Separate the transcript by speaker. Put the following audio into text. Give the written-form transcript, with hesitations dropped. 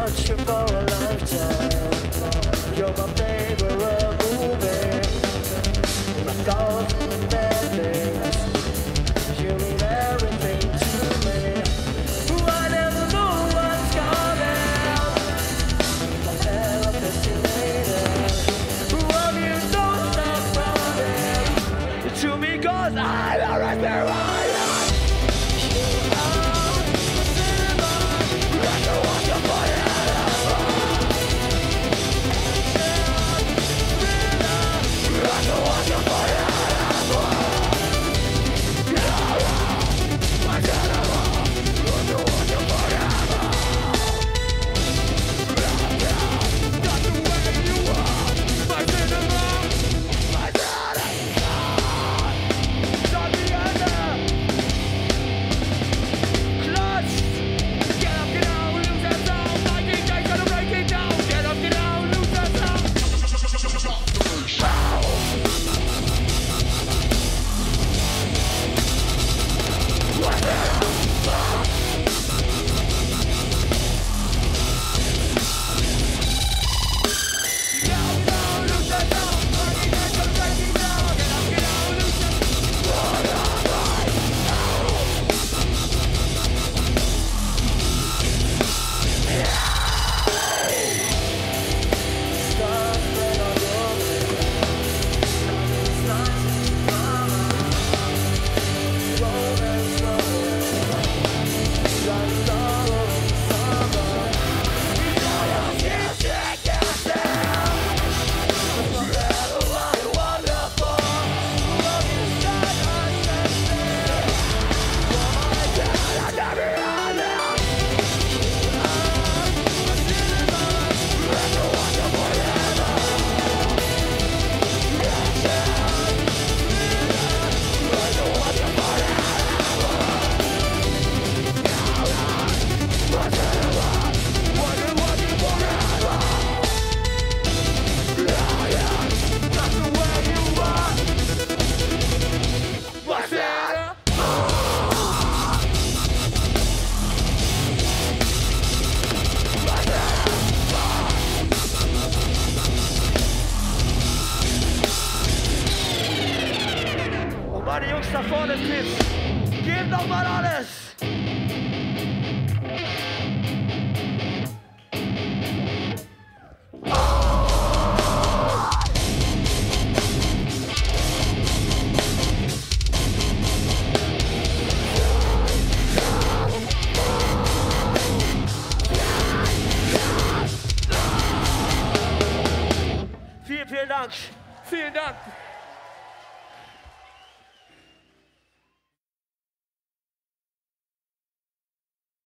Speaker 1: watch you for a lifetime. You're my favorite movie. My goals and bad things. You mean everything to me. I never knew what's coming. My hair up fascinated. Love you don't stop running to me 'cause I don't respect. Meine Jungs da vorne, Kids, gebt noch mal alles! Vielen Dank! Vielen Dank!